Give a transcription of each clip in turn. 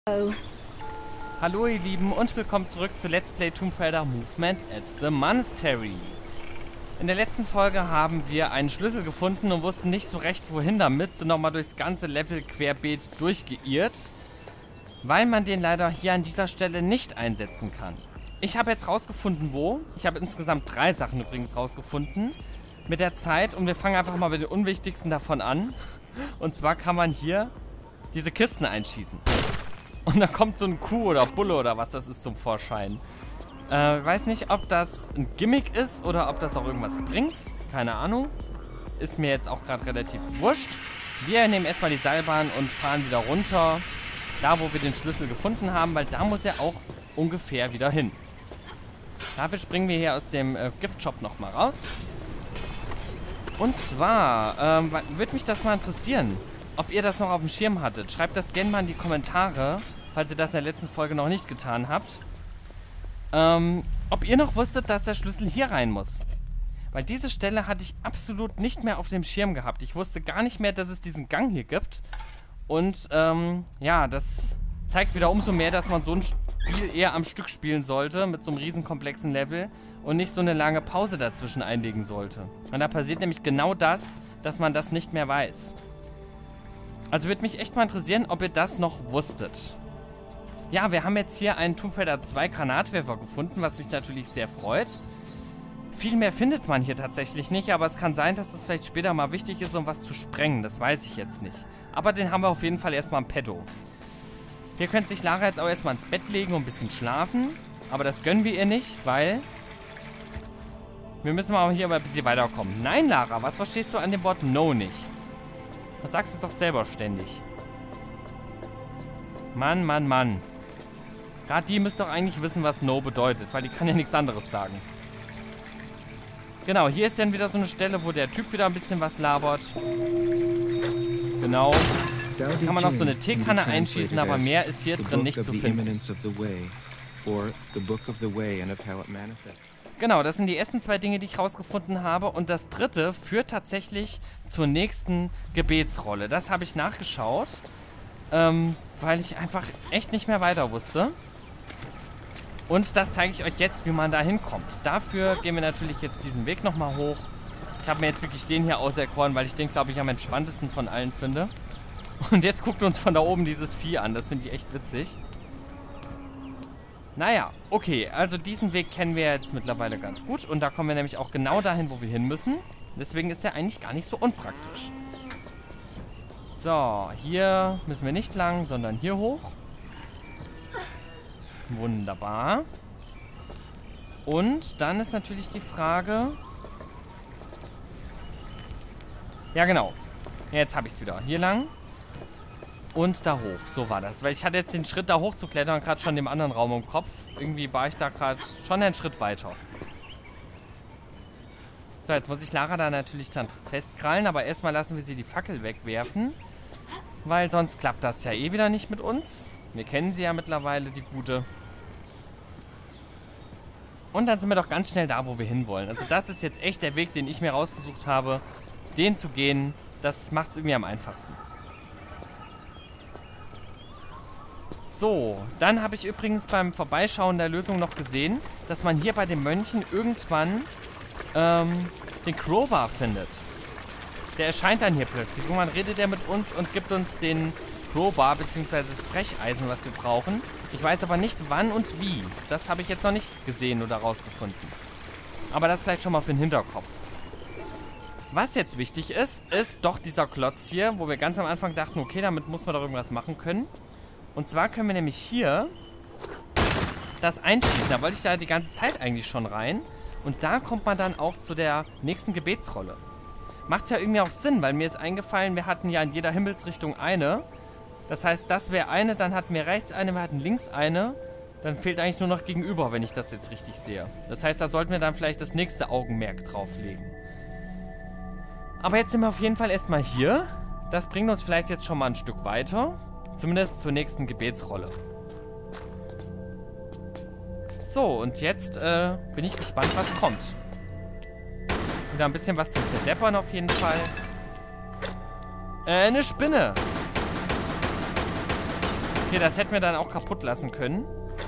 Oh. Hallo ihr Lieben und willkommen zurück zu Let's Play Tomb Raider Movement at the Monastery. In der letzten Folge haben wir einen Schlüssel gefunden und wussten nicht so recht wohin damit, sind nochmal durchs ganze Level querbeet durchgeirrt, weil man den leider hier an dieser Stelle nicht einsetzen kann. Ich habe jetzt rausgefunden wo, ich habe insgesamt 3 Sachen übrigens rausgefunden mit der Zeit und wir fangen einfach mal mit den unwichtigsten davon an. Und zwar kann man hier diese Kisten einschießen. Und da kommt so ein Kuh oder Bulle oder was das ist zum Vorschein. Weiß nicht, ob das ein Gimmick ist oder ob das auch irgendwas bringt. Keine Ahnung. Ist mir jetzt auch gerade relativ wurscht. Wir nehmen erstmal die Seilbahn und fahren wieder runter. Da, wo wir den Schlüssel gefunden haben, weil da muss er auch ungefähr wieder hin. Dafür springen wir hier aus dem Giftshop nochmal raus. Und zwar würde mich das mal interessieren, ob ihr das noch auf dem Schirm hattet. Schreibt das gerne mal in die Kommentare, falls ihr das in der letzten Folge noch nicht getan habt. Ob ihr noch wusstet, dass der Schlüssel hier rein muss. Weil diese Stelle hatte ich absolut nicht mehr auf dem Schirm gehabt. Ich wusste gar nicht mehr, dass es diesen Gang hier gibt. Und ja, das zeigt wieder umso mehr, dass man so ein Spiel eher am Stück spielen sollte, mit so einem riesen komplexen Level und nicht so eine lange Pause dazwischen einlegen sollte. Und da passiert nämlich genau das, dass man das nicht mehr weiß. Also würde mich echt mal interessieren, ob ihr das noch wusstet. Ja, wir haben jetzt hier einen Tomb Raider 2 Granatwerfer gefunden, was mich natürlich sehr freut. Viel mehr findet man hier tatsächlich nicht, aber es kann sein, dass das vielleicht später mal wichtig ist, um was zu sprengen. Das weiß ich jetzt nicht. Aber den haben wir auf jeden Fall erstmal im Petto. Hier könnte sich Lara jetzt auch erstmal ins Bett legen und ein bisschen schlafen. Aber das gönnen wir ihr nicht, weil wir müssen mal hier aber ein bisschen weiterkommen. Nein, Lara, was verstehst du an dem Wort No nicht? Das sagst du doch selber ständig. Mann, Mann, Mann. Gerade die müsste doch eigentlich wissen, was No bedeutet, weil die kann ja nichts anderes sagen. Genau, hier ist dann wieder so eine Stelle, wo der Typ wieder ein bisschen was labert. Genau. Da kann man auch so eine Teekanne einschießen, aber mehr ist hier drin nicht zu finden. Genau, das sind die ersten 2 Dinge, die ich rausgefunden habe. Und das dritte führt tatsächlich zur nächsten Gebetsrolle. Das habe ich nachgeschaut, weil ich einfach echt nicht mehr weiter wusste. Und das zeige ich euch jetzt, wie man da hinkommt. Dafür gehen wir natürlich jetzt diesen Weg nochmal hoch. Ich habe mir jetzt wirklich den hier auserkoren, weil ich den, glaube ich, am entspanntesten von allen finde. Und jetzt guckt uns von da oben dieses Vieh an. Das finde ich echt witzig. Naja, okay, also diesen Weg kennen wir jetzt mittlerweile ganz gut. Und da kommen wir nämlich auch genau dahin, wo wir hin müssen. Deswegen ist der eigentlich gar nicht so unpraktisch. So, hier müssen wir nicht lang, sondern hier hoch. Wunderbar. Und dann ist natürlich die Frage... Ja, genau. Jetzt habe ich es wieder. Hier lang. Und da hoch, so war das. Weil ich hatte jetzt den Schritt da hoch zu klettern, gerade schon dem anderen Raum im Kopf. Irgendwie war ich da gerade schon einen Schritt weiter. So, jetzt muss ich Lara da natürlich dann festkrallen, aber erstmal lassen wir sie die Fackel wegwerfen. Weil sonst klappt das ja eh wieder nicht mit uns. Wir kennen sie ja mittlerweile, die Gute. Und dann sind wir doch ganz schnell da, wo wir hinwollen. Also das ist jetzt echt der Weg, den ich mir rausgesucht habe. Den zu gehen, das macht es irgendwie am einfachsten. So, dann habe ich übrigens beim Vorbeischauen der Lösung noch gesehen, dass man hier bei den Mönchen irgendwann den Crowbar findet. Der erscheint dann hier plötzlich. Irgendwann redet er mit uns und gibt uns den Crowbar bzw. das Brecheisen, was wir brauchen. Ich weiß aber nicht wann und wie. Das habe ich jetzt noch nicht gesehen oder rausgefunden. Aber das vielleicht schon mal für den Hinterkopf. Was jetzt wichtig ist, ist doch dieser Klotz hier, wo wir ganz am Anfang dachten, okay, damit muss man doch irgendwas machen können. Und zwar können wir nämlich hier das einschießen. Da wollte ich da die ganze Zeit eigentlich schon rein. Und da kommt man dann auch zu der nächsten Gebetsrolle. Macht ja irgendwie auch Sinn, weil mir ist eingefallen, wir hatten ja in jeder Himmelsrichtung eine. Das heißt, das wäre eine, dann hatten wir rechts eine, wir hatten links eine. Dann fehlt eigentlich nur noch gegenüber, wenn ich das jetzt richtig sehe. Das heißt, da sollten wir dann vielleicht das nächste Augenmerk drauflegen. Aber jetzt sind wir auf jeden Fall erstmal hier. Das bringt uns vielleicht jetzt schon mal ein Stück weiter. Zumindest zur nächsten Gebetsrolle. So, und jetzt bin ich gespannt, was kommt. Wieder ein bisschen was zum Zerdeppern auf jeden Fall. Eine Spinne. Okay, das hätten wir dann auch kaputt lassen können.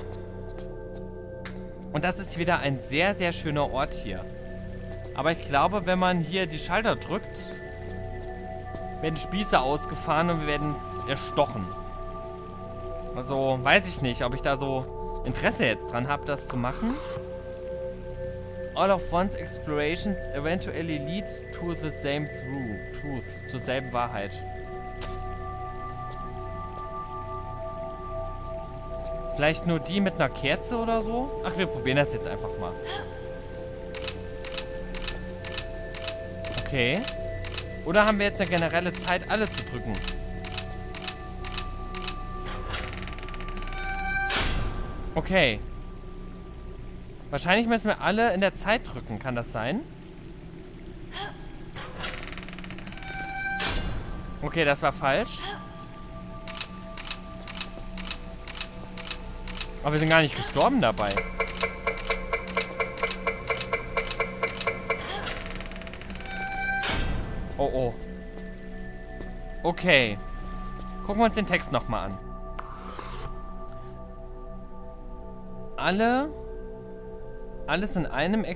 Und das ist wieder ein sehr, sehr schöner Ort hier. Aber ich glaube, wenn man hier die Schalter drückt, werden Spieße ausgefahren und wir werden erstochen. Also, weiß ich nicht, ob ich da so Interesse jetzt dran habe, das zu machen. All of one's explorations eventually lead to the same truth, zur selben Wahrheit. Vielleicht nur die mit einer Kerze oder so? Ach, wir probieren das jetzt einfach mal. Okay. Oder haben wir jetzt eine generelle Zeit, alle zu drücken? Okay. Wahrscheinlich müssen wir alle in der Zeit drücken. Kann das sein? Okay, das war falsch. Aber wir sind gar nicht gestorben dabei. Oh, oh. Okay. Gucken wir uns den Text nochmal an. Alles in einem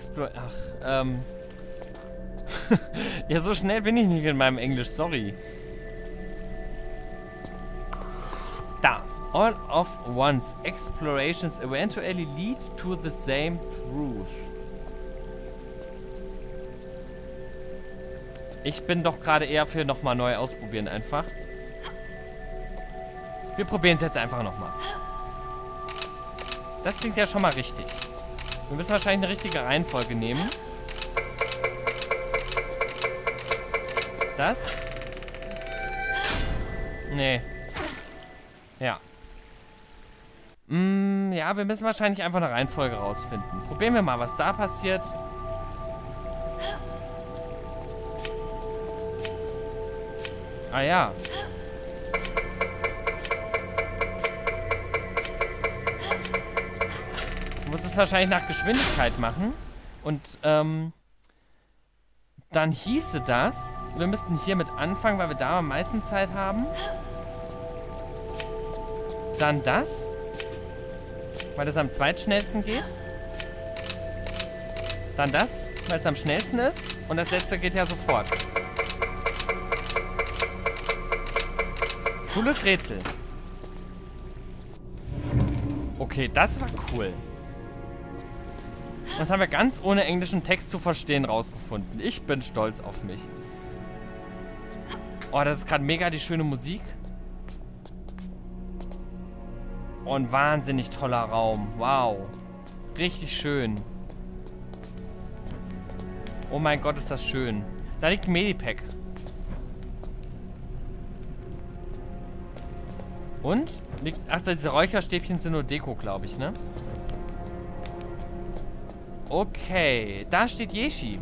ja, so schnell bin ich nicht in meinem Englisch, sorry. Da. All of one's explorations eventually lead to the same truth. Ich bin doch gerade eher für nochmal neu ausprobieren einfach. Wir probieren es jetzt einfach nochmal. Das klingt ja schon mal richtig. Wir müssen wahrscheinlich eine richtige Reihenfolge nehmen. Das? Nee. Ja. Ja, wir müssen wahrscheinlich einfach eine Reihenfolge rausfinden. Probieren wir mal, was da passiert. Ah ja. Du musst es wahrscheinlich nach Geschwindigkeit machen. Und, dann hieße das, wir müssten hiermit anfangen, weil wir da am meisten Zeit haben. Dann das. Weil das am zweitschnellsten geht. Dann das, weil es am schnellsten ist. Und das letzte geht ja sofort. Cooles Rätsel. Okay, das war cool. Das haben wir ganz ohne englischen Text zu verstehen rausgefunden. Ich bin stolz auf mich. Oh, das ist gerade mega die schöne Musik. Oh, ein wahnsinnig toller Raum. Wow. Richtig schön. Oh mein Gott, ist das schön. Da liegt ein Medipack. Und? Ach, diese Räucherstäbchen sind nur Deko, glaube ich, ne? Okay, da steht Yeshi.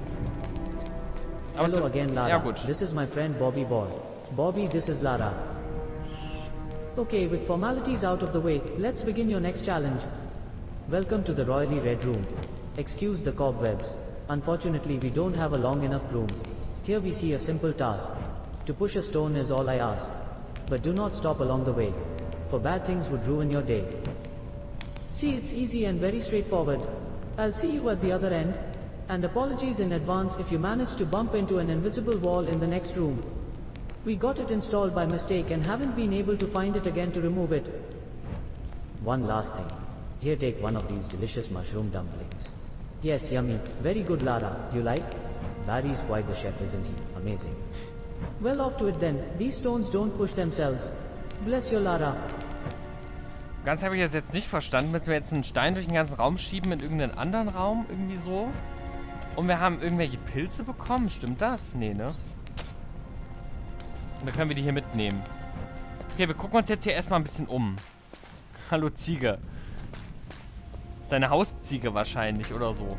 Aber Hello again, Lara. Ja, gut. This is my friend Bobby Boy. Bobby, this is Lara. Okay, with formalities out of the way, let's begin your next challenge. Welcome to the Royally Red Room. Excuse the cobwebs. Unfortunately, we don't have a long enough broom. Here we see a simple task. To push a stone is all I ask. But do not stop along the way, for bad things would ruin your day. See, it's easy and very straightforward. I'll see you at the other end, and apologies in advance if you manage to bump into an invisible wall in the next room. We got it installed by mistake and haven't been able to find it again to remove it. One last thing. Here, take one of these delicious mushroom dumplings. Yes, yummy. Very good, Lara. You like? Barry's quite the chef, isn't he? Amazing. Well, off to it then. These stones don't push themselves. Bless you, Lara. Ganz habe ich das jetzt nicht verstanden. Müssen wir jetzt einen Stein durch den ganzen Raum schieben in irgendeinen anderen Raum? Irgendwie so? Und wir haben irgendwelche Pilze bekommen. Stimmt das? Nee, ne? Und dann können wir die hier mitnehmen. Okay, wir gucken uns jetzt hier erstmal ein bisschen um. Hallo, Ziege. Seine Hausziege wahrscheinlich oder so.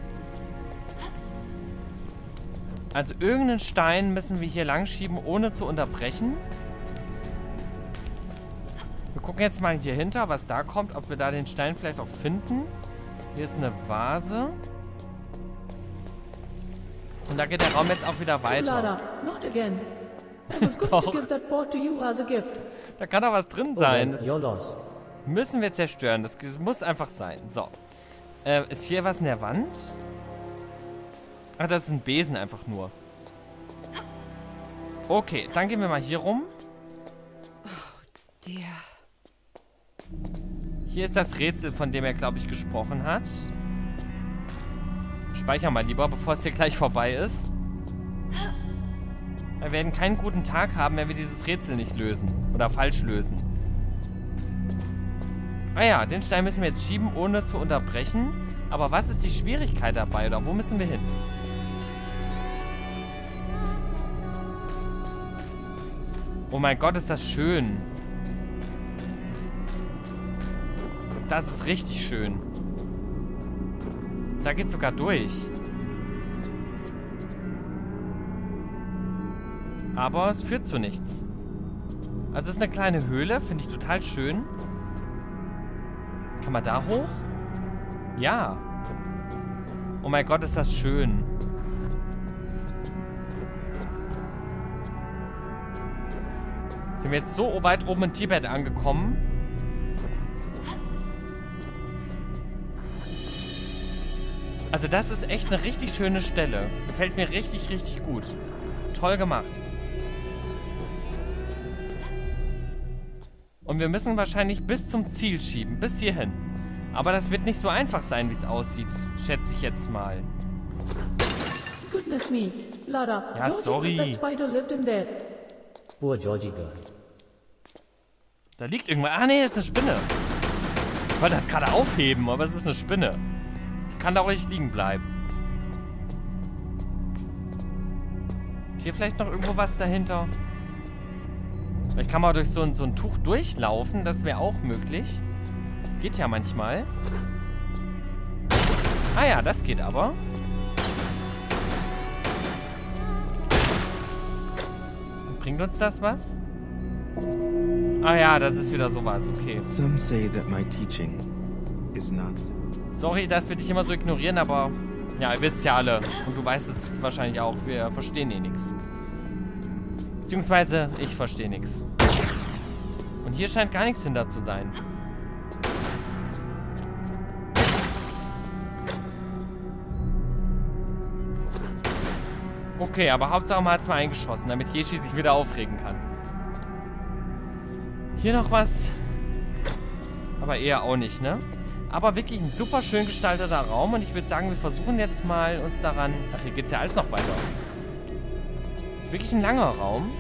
Also irgendeinen Stein müssen wir hier lang schieben, ohne zu unterbrechen. Wir gucken jetzt mal hier hinter, was da kommt. Ob wir da den Stein vielleicht auch finden. Hier ist eine Vase. Und da geht der Raum jetzt auch wieder weiter. Lara, not again. I was going to give that pot to you as a gift. Da kann doch was drin Oh sein. well, Das your loss. müssen wir zerstören. Das muss einfach sein. So. Ist hier was in der Wand? Ach, das ist ein Besen einfach nur. Okay, dann gehen wir mal hier rum. Dear. Hier ist das Rätsel, von dem er, glaube ich, gesprochen hat. Speicher mal lieber, bevor es hier gleich vorbei ist. Wir werden keinen guten Tag haben, wenn wir dieses Rätsel nicht lösen. Oder falsch lösen. Ah ja, den Stein müssen wir jetzt schieben, ohne zu unterbrechen. Aber was ist die Schwierigkeit dabei? Oder wo müssen wir hin? Oh mein Gott, ist das schön. Das ist richtig schön. Da geht's sogar durch. Aber es führt zu nichts. Also es ist eine kleine Höhle, finde ich total schön. Kann man da hoch? Ja. Oh mein Gott, ist das schön. Sind wir jetzt so weit oben in Tibet angekommen? Also das ist echt eine richtig schöne Stelle. Gefällt mir richtig, richtig gut. Toll gemacht. Und wir müssen wahrscheinlich bis zum Ziel schieben. Bis hierhin. Aber das wird nicht so einfach sein, wie es aussieht. Schätze ich jetzt mal. Goodness me, Lara. Ja, Georgie, sorry. that spider lived in there. Poor Georgie girl. Da liegt irgendwas. Ah, nee, das ist eine Spinne. Ich wollte das gerade aufheben, aber es ist eine Spinne. Die kann da ruhig liegen bleiben. Ist hier vielleicht noch irgendwo was dahinter? Vielleicht kann man durch so ein Tuch durchlaufen. Das wäre auch möglich. Geht ja manchmal. Ah ja, das geht aber. Bringt uns das was? Ah ja, das ist wieder sowas, okay. Some say that my teaching is nonsense. Sorry, dass wir dich immer so ignorieren, aber ja, ihr wisst ja alle. Und du weißt es wahrscheinlich auch, wir verstehen eh nichts. Beziehungsweise, ich verstehe nichts. Und hier scheint gar nichts hinter zu sein. Okay, aber Hauptsache man hat es mal eingeschossen, damit Yeshi sich wieder aufregen kann. Hier noch was. Aber eher auch nicht, ne? Aber wirklich ein super schön gestalteter Raum. Und ich würde sagen, wir versuchen jetzt mal uns daran... Ach, hier geht's ja alles noch weiter. Ist wirklich ein langer Raum.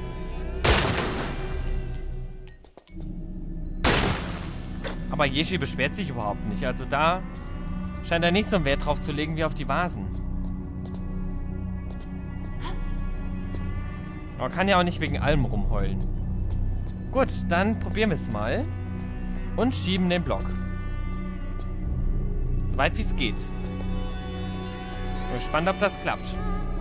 Aber Yeshi beschwert sich überhaupt nicht. Also da scheint er nicht so einen Wert drauf zu legen wie auf die Vasen. Aber kann ja auch nicht wegen allem rumheulen. Gut, dann probieren wir es mal. Und schieben den Block. So weit wie es geht. Bin gespannt, ob das klappt.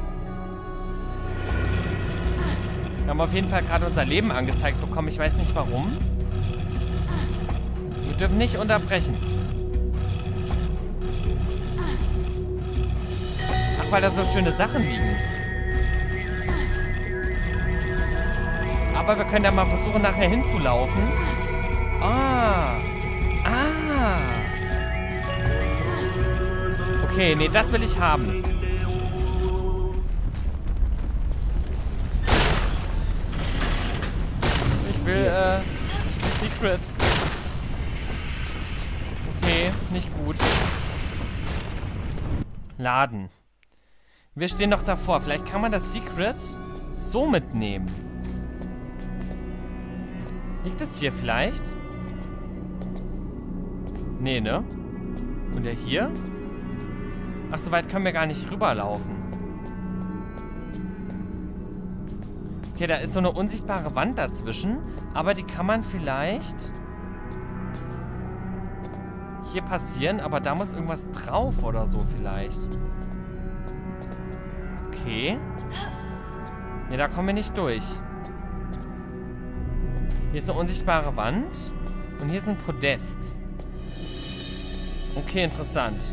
Wir haben auf jeden Fall gerade unser Leben angezeigt bekommen. Ich weiß nicht warum. Wir dürfen nicht unterbrechen. Ach, weil da so schöne Sachen liegen. Aber wir können ja mal versuchen, nachher hinzulaufen. Okay, nee, das will ich haben. Ich will, Secret. Okay, nicht gut. Laden. Wir stehen noch davor. Vielleicht kann man das Secret so mitnehmen. Liegt das hier vielleicht? Nee, ne? Und der hier? Ach, so weit können wir gar nicht rüberlaufen. Okay, da ist so eine unsichtbare Wand dazwischen. Aber die kann man vielleicht hier passieren. Aber da muss irgendwas drauf oder so vielleicht. Okay. Ne, da kommen wir nicht durch. Hier ist eine unsichtbare Wand. Und hier ist ein Podest. Okay, interessant.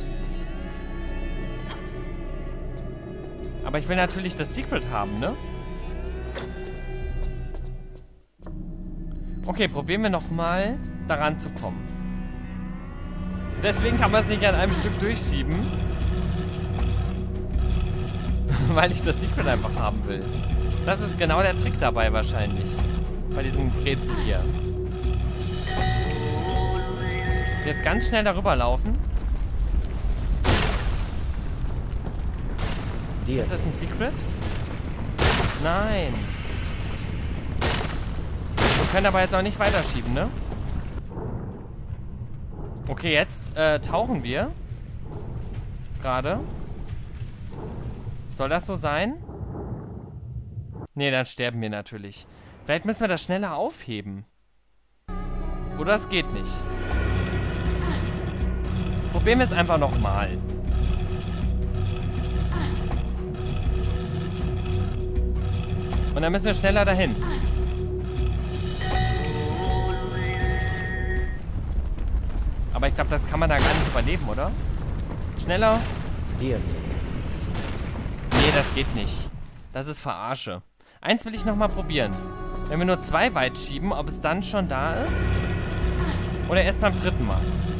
Aber ich will natürlich das Secret haben, ne? Okay, probieren wir nochmal, daran zu kommen. Deswegen kann man es nicht an einem Stück durchschieben. Weil ich das Secret einfach haben will. Das ist genau der Trick dabei wahrscheinlich. Bei diesem Rätsel hier. Jetzt ganz schnell darüber laufen. Ist das ein Secret? Nein. Wir können aber jetzt auch nicht weiterschieben, ne? Okay, jetzt tauchen wir. Gerade. Soll das so sein? Nee, dann sterben wir natürlich. Vielleicht müssen wir das schneller aufheben. Oder es geht nicht. Probieren wir es einfach nochmal. Und dann müssen wir schneller dahin. Aber ich glaube, das kann man da gar nicht überleben, oder? Schneller. Dear. Nee, das geht nicht. Das ist Verarsche. Eins will ich nochmal probieren. Wenn wir nur 2 weit schieben, ob es dann schon da ist. Oder erst beim 3. Mal.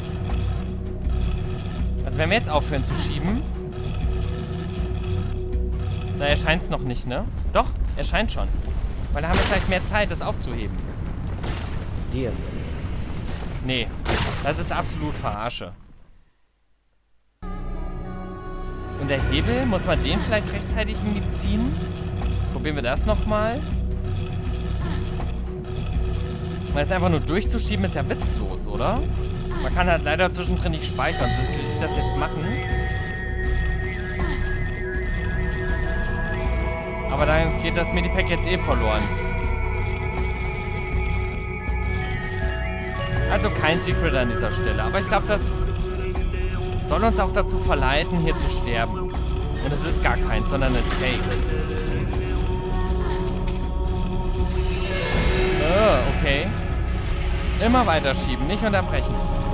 Also wenn wir jetzt aufhören zu schieben. Da erscheint es noch nicht, ne? Doch, erscheint schon. Weil da haben wir vielleicht mehr Zeit, das aufzuheben. Dear. Nee, das ist absolut Verarsche. Und der Hebel, muss man den vielleicht rechtzeitig irgendwie ziehen? Probieren wir das nochmal. Weil es einfach nur durchzuschieben ist ja witzlos, oder? Man kann halt leider zwischendrin nicht speichern, sonst würde ich das jetzt machen. Aber dann geht das Medipack jetzt eh verloren. Also kein Secret an dieser Stelle. Aber ich glaube, das soll uns auch dazu verleiten, hier zu sterben. Und es ist gar keins, sondern ein Fake. Okay. Immer weiter schieben, nicht unterbrechen.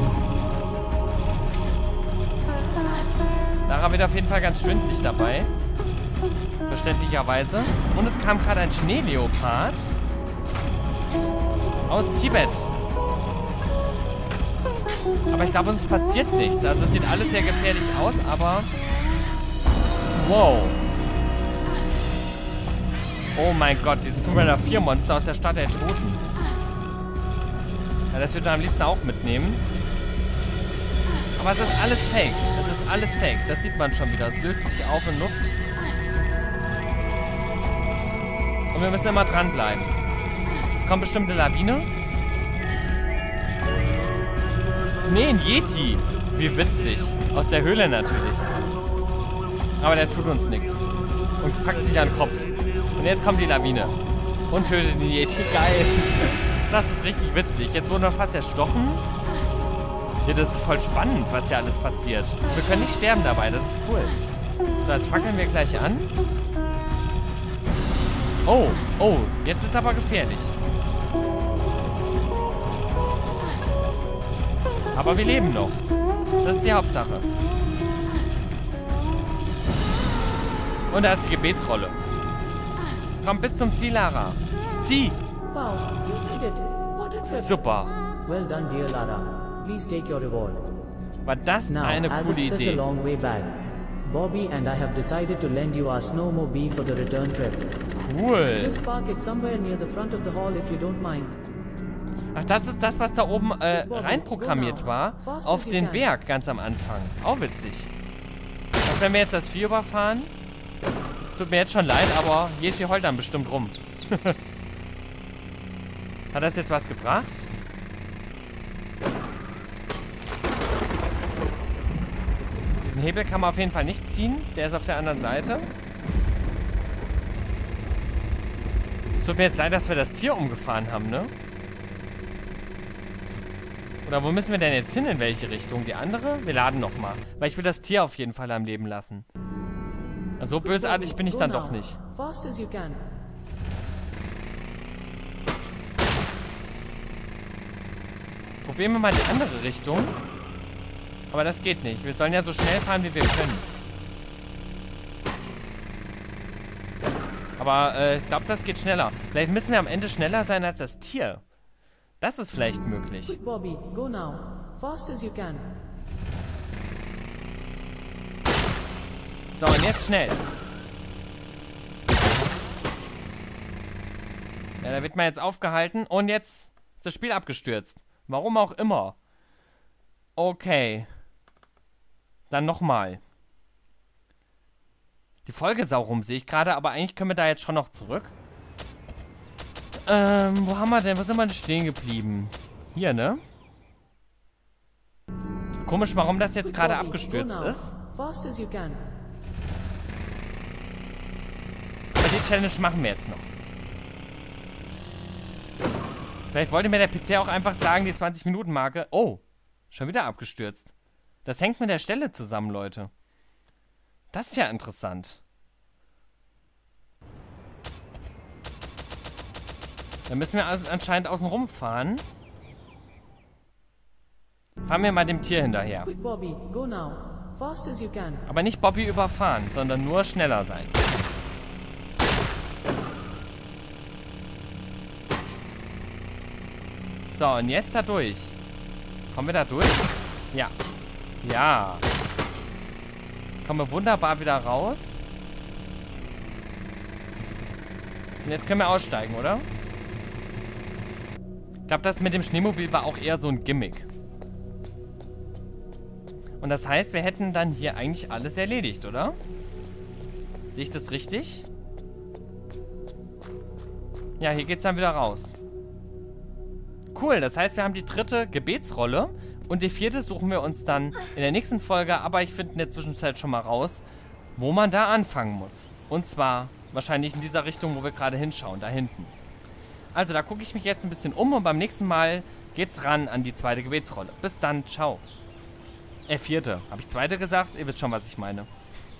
Lara wird auf jeden Fall ganz schwindelig dabei. Verständlicherweise. Und es kam gerade ein Schneeleopard aus Tibet. Aber ich glaube, uns passiert nichts. Also es sieht alles sehr gefährlich aus, aber... Wow. Oh mein Gott, dieses Tomb Raider 4 Monster aus der Stadt der Toten. Ja, das würde man am liebsten auch mitnehmen. Aber es ist alles Fake. Es ist alles Fake. Das sieht man schon wieder. Es löst sich auf in Luft. Und wir müssen immer dranbleiben. Es kommt bestimmt eine Lawine. Nee, ein Yeti. Wie witzig. Aus der Höhle natürlich. Aber der tut uns nichts. Und packt sich an den Kopf. Und jetzt kommt die Lawine. Und tötet den Yeti. Geil. Das ist richtig witzig. Jetzt wurden wir fast erstochen. Ja, das ist voll spannend, was hier alles passiert. Wir können nicht sterben dabei. Das ist cool. So, jetzt fackeln wir gleich an. Oh, oh. Jetzt ist aber gefährlich. Aber wir leben noch. Das ist die Hauptsache. Und da ist die Gebetsrolle. Komm bis zum Ziel, Lara. Zieh! Wow, you did it. What a trip. Super. Well done, dear Lara. Please take your reward. War das Now, eine as coole it's such a Idee. long way back, Bobby and I have decided to lend you our snowmobile for the return trip. Cool. Just park it somewhere near the front of the hall if you don't mind. Ach, das ist das, was da oben reinprogrammiert war. Auf den Berg ganz am Anfang. Auch witzig. Was, wenn wir jetzt das Vieh überfahren? Es tut mir jetzt schon leid, aber Yeshi heult dann bestimmt rum. Hat das jetzt was gebracht? Diesen Hebel kann man auf jeden Fall nicht ziehen. Der ist auf der anderen Seite. Es tut mir jetzt leid, dass wir das Tier umgefahren haben, ne? Oder wo müssen wir denn jetzt hin? In welche Richtung? Die andere? Wir laden nochmal. Weil ich will das Tier auf jeden Fall am Leben lassen. So bösartig bin ich dann doch nicht. Fast as you can. Probieren wir mal die andere Richtung. Aber das geht nicht. Wir sollen ja so schnell fahren, wie wir können. Aber ich glaube, das geht schneller. Vielleicht müssen wir am Ende schneller sein als das Tier. Das ist vielleicht möglich. Quick, Bobby, go now. Fast as you can. So, und jetzt schnell. Ja, da wird man jetzt aufgehalten und jetzt ist das Spiel abgestürzt. Warum auch immer. Okay. Dann nochmal. Die Folge ist auch rum, sehe ich gerade, aber eigentlich können wir da jetzt schon noch zurück. Wo haben wir denn? Wo sind wir denn stehen geblieben? Hier, ne? Ist komisch, warum das jetzt gerade abgestürzt ist. Fast as you can. Aber die Challenge machen wir jetzt noch. Vielleicht wollte mir der PC auch einfach sagen, die 20-Minuten-Marke. Oh, schon wieder abgestürzt. Das hängt mit der Stelle zusammen, Leute. Das ist ja interessant. Dann müssen wir also anscheinend außen rumfahren. Fahren wir mal dem Tier hinterher. Quick, Bobby, go now. Fast as you can. Aber nicht Bobby überfahren, sondern nur schneller sein. So, und jetzt da durch. Kommen wir da durch? Ja. Ja. Kommen wir wunderbar wieder raus. Und jetzt können wir aussteigen, oder? Ich glaube, das mit dem Schneemobil war auch eher so ein Gimmick. Und das heißt, wir hätten dann hier eigentlich alles erledigt, oder? Sehe ich das richtig? Ja, hier geht's dann wieder raus. Cool, das heißt, wir haben die 3. Gebetsrolle und die 4. suchen wir uns dann in der nächsten Folge, aber ich finde in der Zwischenzeit schon mal raus, wo man da anfangen muss. Und zwar wahrscheinlich in dieser Richtung, wo wir gerade hinschauen, da hinten. Also, da gucke ich mich jetzt ein bisschen um und beim nächsten Mal geht's ran an die 2. Gebetsrolle. Bis dann, ciao. 4. Habe ich 2. gesagt? Ihr wisst schon, was ich meine.